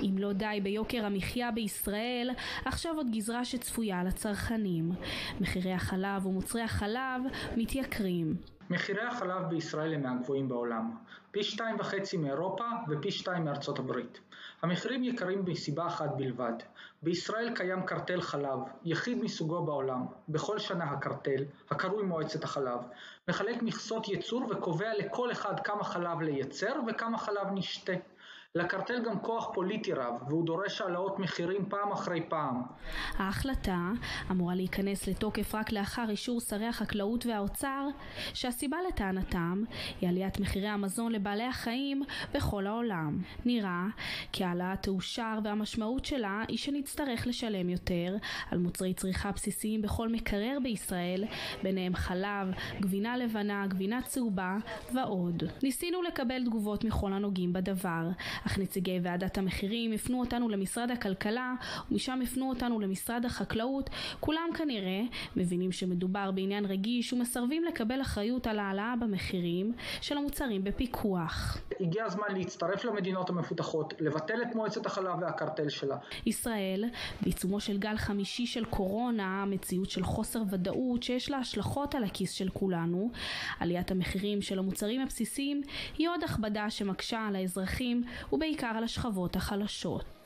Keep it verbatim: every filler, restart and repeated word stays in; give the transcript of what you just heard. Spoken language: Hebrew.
אם לא די ביוקר המחיה בישראל, עכשיו עוד גזרה שצפויה לצרכנים. מחירי החלב ומוצרי החלב מתייקרים. מחירי החלב בישראל הם מהגבוהים בעולם, פי שתיים וחצי מאירופה ופי שתיים מארצות הברית. המחירים יקרים מסיבה אחת בלבד. בישראל קיים קרטל חלב, יחיד מסוגו בעולם. בכל שנה הקרטל, הקרוי מועצת החלב, מחלק מכסות ייצור וקובע לכל אחד כמה חלב לייצר וכמה חלב נשתה. לקרטל גם כוח פוליטי רב, והוא דורש העלאות מחירים פעם אחרי פעם. ההחלטה אמורה להיכנס לתוקף רק לאחר אישור שרי החקלאות והאוצר, שהסיבה לטענתם היא עליית מחירי המזון לבעלי החיים בכל העולם. נראה כי העלאה תאושר והמשמעות שלה היא שנצטרך לשלם יותר על מוצרי צריכה בסיסיים בכל מקרר בישראל, ביניהם חלב, גבינה לבנה, גבינה צהובה ועוד. ניסינו לקבל תגובות מכל הנוגעים בדבר, אך נציגי ועדת המחירים הפנו אותנו למשרד הכלכלה, ומשם הפנו אותנו למשרד החקלאות. כולם כנראה מבינים שמדובר בעניין רגיש ומסרבים לקבל אחריות על העלאה במחירים של המוצרים בפיקוח. הגיע הזמן להצטרף למדינות המפותחות, לבטל את מועצת החלב והקרטל שלה. ישראל, בעיצומו של גל חמישי של קורונה, מציאות של חוסר ודאות שיש לה השלכות על הכיס של כולנו, עליית המחירים של המוצרים הבסיסיים היא עוד הכבדה שמקשה על האזרחים ובעיקר על השכבות החלשות.